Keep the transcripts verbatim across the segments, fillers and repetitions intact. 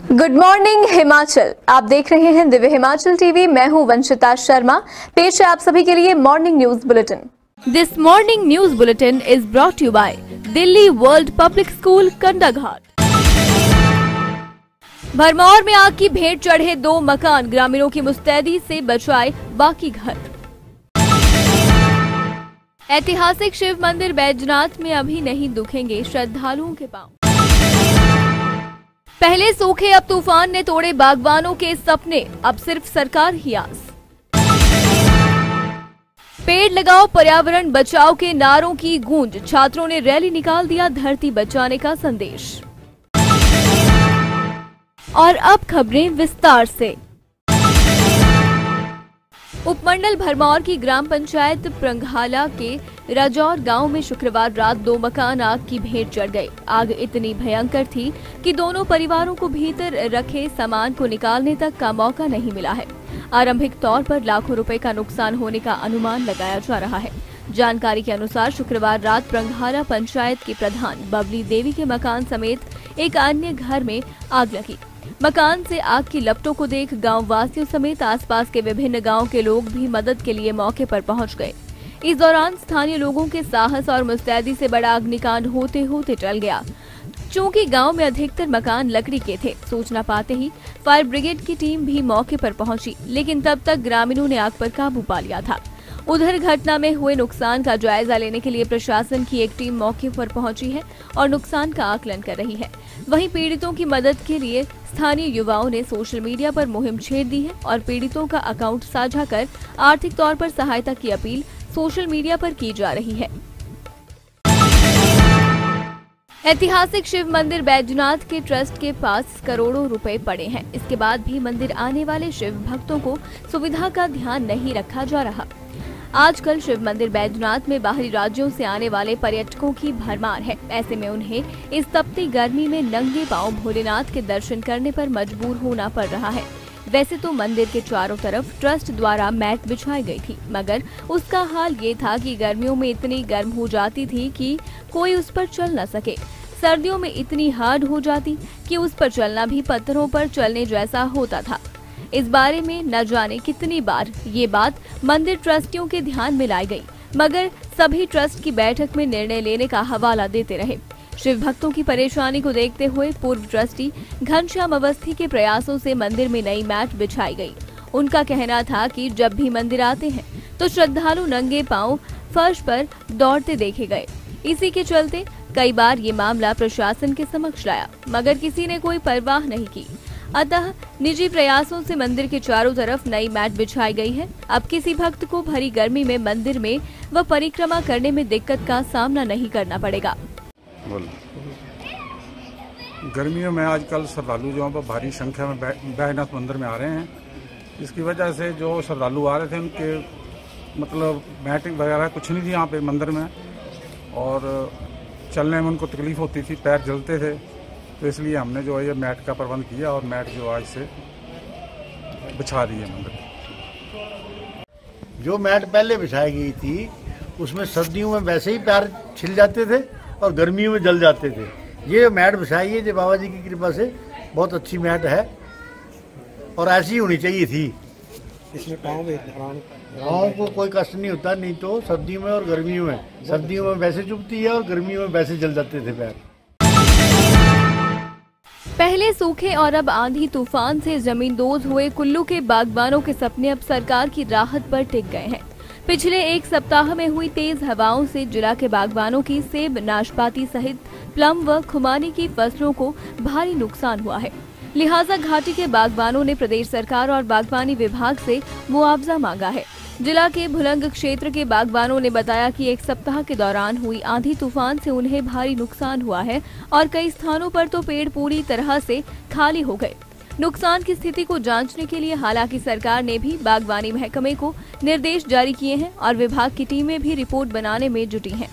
Good morning Himachal, आप देख रहे हैं दिव्य हिमाचल टीवी। मैं हूं वंशिता शर्मा। पेश है आप सभी के लिए morning news bulletin. This morning news bulletin is brought you by Delhi World Public School Kandaghat. Bharmour में आग की भेंट चढ़े दो मकान, ग्रामीणों की मुस्तैदी से बचाए बाकी घर। ऐतिहासिक शिव मंदिर बैजनाथ में अभी नहीं दुखेंगे श्रद्धालुओं के पांव। पहले सूखे अब तूफान ने तोड़े बागबानों के सपने, अब सिर्फ सरकार ही आस। पेड़ लगाओ पर्यावरण बचाओ के नारों की गूंज, छात्रों ने रैली निकाल दिया धरती बचाने का संदेश। और अब खबरें विस्तार से। उपमंडल भरमौर की ग्राम पंचायत प्रंघाला के राजौर गांव में शुक्रवार रात दो मकान आग की भेंट चढ़ गए। आग इतनी भयंकर थी कि दोनों परिवारों को भीतर रखे सामान को निकालने तक का मौका नहीं मिला है। आरंभिक तौर पर लाखों रुपए का नुकसान होने का अनुमान लगाया जा रहा है। जानकारी के अनुसार शुक्रवार रात प्रंघाला पंचायत के प्रधान बबली देवी के मकान समेत एक अन्य घर में आग लगी। मकान से आग की लपटों को देख गांव वासियों समेत आसपास के विभिन्न गांव के लोग भी मदद के लिए मौके पर पहुंच गए। इस दौरान स्थानीय लोगों के साहस और मुस्तैदी से बड़ा अग्निकांड होते होते टल गया। चूंकि गांव में अधिकतर मकान लकड़ी के थे, सूचना पाते ही फायर ब्रिगेड की टीम भी मौके पर पहुंची, लेकिन तब तक ग्रामीणों ने आग पर काबू पा लिया था। उधर घटना में हुए नुकसान का जायजा लेने के लिए प्रशासन की एक टीम मौके पर पहुंची है और नुकसान का आकलन कर रही है। वहीं पीड़ितों की मदद के लिए स्थानीय युवाओं ने सोशल मीडिया पर मुहिम छेड़ दी है और पीड़ितों का अकाउंट साझा कर आर्थिक तौर पर सहायता की अपील सोशल मीडिया पर की जा रही है। ऐतिहासिक शिव मंदिर बैजनाथ के ट्रस्ट के पास करोड़ों रुपए पड़े हैं। इसके बाद भी मंदिर आने वाले शिव भक्तों को सुविधा का ध्यान नहीं रखा जा रहा। आजकल शिव मंदिर बैजनाथ में बाहरी राज्यों से आने वाले पर्यटकों की भरमार है। ऐसे में उन्हें इस तपती गर्मी में नंगे पांव भोलेनाथ के दर्शन करने पर मजबूर होना पड़ रहा है। वैसे तो मंदिर के चारों तरफ ट्रस्ट द्वारा मैट बिछाई गई थी, मगर उसका हाल ये था कि गर्मियों में इतनी गर्म हो जाती थी कि कोई उस पर चल न सके। सर्दियों में इतनी हार्ड हो जाती कि उस पर चलना भी पत्थरों पर चलने जैसा होता था। इस बारे में न जाने कितनी बार ये बात मंदिर ट्रस्टियों के ध्यान में लाई गई, मगर सभी ट्रस्ट की बैठक में निर्णय लेने का हवाला देते रहे। शिव भक्तों की परेशानी को देखते हुए पूर्व ट्रस्टी घनश्याम अवस्थी के प्रयासों से मंदिर में नई मैट बिछाई गई। उनका कहना था कि जब भी मंदिर आते हैं तो श्रद्धालु नंगे पांव फर्श पर दौड़ते देखे गए। इसी के चलते कई बार ये मामला प्रशासन के समक्ष लाया, मगर किसी ने कोई परवाह नहीं की। अतः निजी प्रयासों से मंदिर के चारों तरफ नई मैट बिछाई गई है। अब किसी भक्त को भरी गर्मी में मंदिर में व परिक्रमा करने में दिक्कत का सामना नहीं करना पड़ेगा। गर्मियों में आजकल श्रद्धालु जो पर भारी संख्या में बैजनाथ मंदिर में आ रहे हैं। इसकी वजह से जो श्रद्धालु आ रहे थे उनके मतलब मैटिंग वगैरह कुछ नहीं थी यहाँ पे मंदिर में, और चलने में उनको तकलीफ होती थी, पैर जलते थे। तो इसलिए हमने जो है ये मैट का प्रबंध किया और मैट जो आज से बिछा दी है मंदिर। जो मैट पहले बिछाई गई थी उसमें सर्दियों में वैसे ही पैर छिल जाते थे और गर्मियों में जल जाते थे। ये मैट बिछाई है जो बाबा जी की कृपा से बहुत अच्छी मैट है और ऐसी ही होनी चाहिए थी। इसमें पाँव पाँव को कोई कष्ट नहीं होता, नहीं तो सर्दियों में और गर्मियों में, सर्दियों में वैसे चुभती है और गर्मियों में वैसे जल जाते थे पैर। पहले सूखे और अब आंधी तूफान से जमींदोज हुए कुल्लू के बागबानों के सपने अब सरकार की राहत पर टिक गए हैं। पिछले एक सप्ताह में हुई तेज हवाओं से जिला के बागबानों की सेब, नाशपाती सहित प्लम व खुमानी की फसलों को भारी नुकसान हुआ है। लिहाजा घाटी के बागबानों ने प्रदेश सरकार और बागवानी विभाग से मुआवजा मांगा है। जिला के भुलंग क्षेत्र के बागबानों ने बताया कि एक सप्ताह के दौरान हुई आंधी तूफान से उन्हें भारी नुकसान हुआ है और कई स्थानों पर तो पेड़ पूरी तरह से खाली हो गए। नुकसान की स्थिति को जांचने के लिए हालांकि सरकार ने भी बागवानी महकमे को निर्देश जारी किए हैं और विभाग की टीमें भी रिपोर्ट बनाने में जुटी हैं।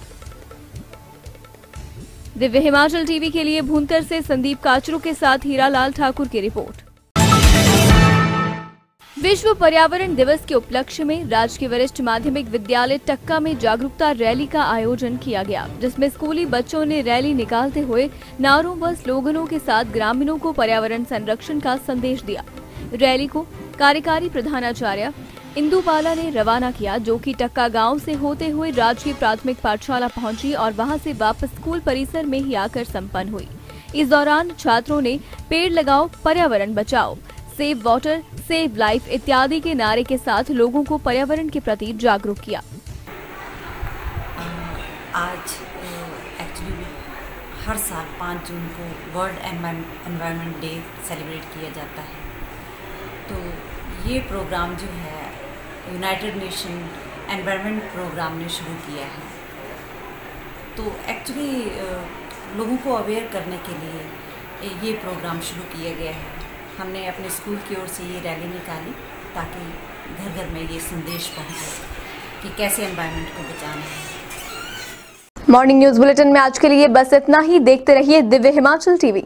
दिव्य हिमाचल टीवी के लिए भूंतर से संदीप काचरू के साथ हीरालाल ठाकुर की रिपोर्ट। विश्व पर्यावरण दिवस के उपलक्ष्य में राजकीय वरिष्ठ माध्यमिक विद्यालय टक्का में जागरूकता रैली का आयोजन किया गया, जिसमें स्कूली बच्चों ने रैली निकालते हुए नारों व स्लोगनों के साथ ग्रामीणों को पर्यावरण संरक्षण का संदेश दिया। रैली को कार्यकारी प्रधानाचार्य इंदुबाला ने रवाना किया, जो कि टक्का गांव से होते हुए राजकीय प्राथमिक पाठशाला पहुंची और वहां से वापस स्कूल परिसर में ही आकर संपन्न हुई। इस दौरान छात्रों ने पेड़ लगाओ, पर्यावरण बचाओ, सेव वाटर, सेव लाइफ इत्यादि के नारे के साथ लोगों को पर्यावरण के प्रति जागरूक किया। आज एक्चुअली हर साल पाँच जून को वर्ल्ड एनवायरनमेंट डे सेलिब्रेट किया जाता है। तो ये प्रोग्राम जो है यूनाइटेड नेशन एनवायरनमेंट प्रोग्राम ने शुरू किया है। तो एक्चुअली लोगों को अवेयर करने के लिए ये प्रोग्राम शुरू किया गया है। हमने अपने स्कूल की ओर से ये रैली निकाली ताकि घर घर में ये संदेश पहुंचे कि कैसे एनवायरनमेंट को बचाना है। मॉर्निंग न्यूज बुलेटिन में आज के लिए बस इतना ही। देखते रहिए Divya Himachal TV.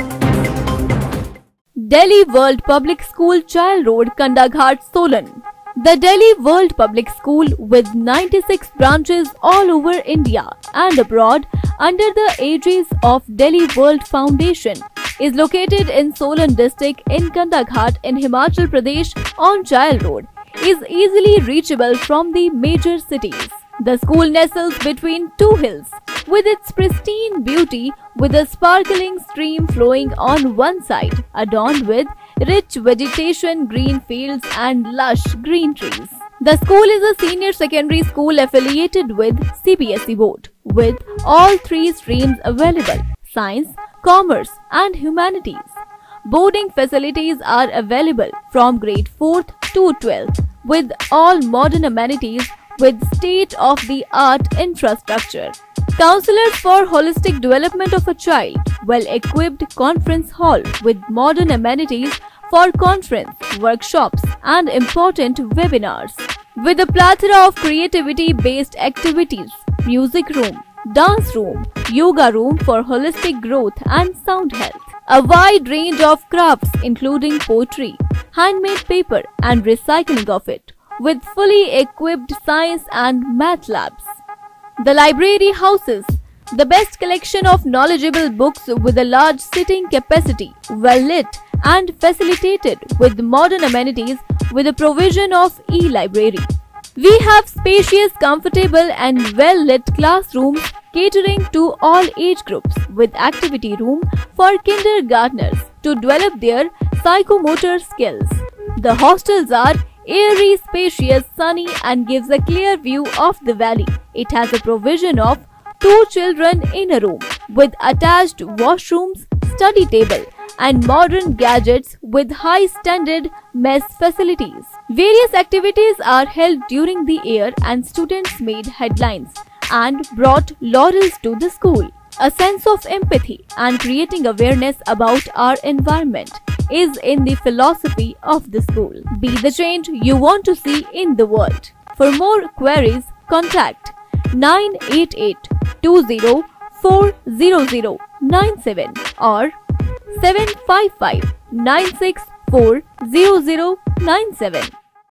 Delhi World Public School, Child Road, Kandaghat, Solan. The Delhi World Public School, with ninety-six branches all over India and abroad under the aegis of Delhi World Foundation, is located in Solan district in Kandaghat in Himachal Pradesh on Child Road, is easily reachable from the major cities. The school nestles between two hills, with its pristine beauty, with a sparkling stream flowing on one side, adorned with rich vegetation, green fields and lush green trees. The school is a senior secondary school affiliated with C B S E board, with all three streams available: science, commerce and humanities. Boarding facilities are available from grade fourth to twelfth, with all modern amenities with state-of-the-art infrastructure. Counselors for holistic development of a child, well-equipped conference hall with modern amenities for conference, workshops and important webinars. With a plethora of creativity-based activities, music room, dance room, yoga room for holistic growth and sound health. A wide range of crafts including poetry, handmade paper and recycling of it, with fully equipped science and math labs. The library houses the best collection of knowledgeable books with a large sitting capacity, well lit and facilitated with modern amenities with the provision of e-library. We have spacious, comfortable and well lit classrooms catering to all age groups, with activity room for kindergartners to develop their psychomotor skills. The hostels are airy, spacious, sunny and gives a clear view of the valley. It has a provision of two children in a room with attached washrooms, study table and modern gadgets with high standard mess facilities. Various activities are held during the year and students made headlines and brought laurels to the school. A sense of empathy and creating awareness about our environment is in the philosophy of the school. Be the change you want to see in the world. For more queries, contact nine eight eight, two zero four zero zero nine seven or seven five five, nine six four zero zero nine seven.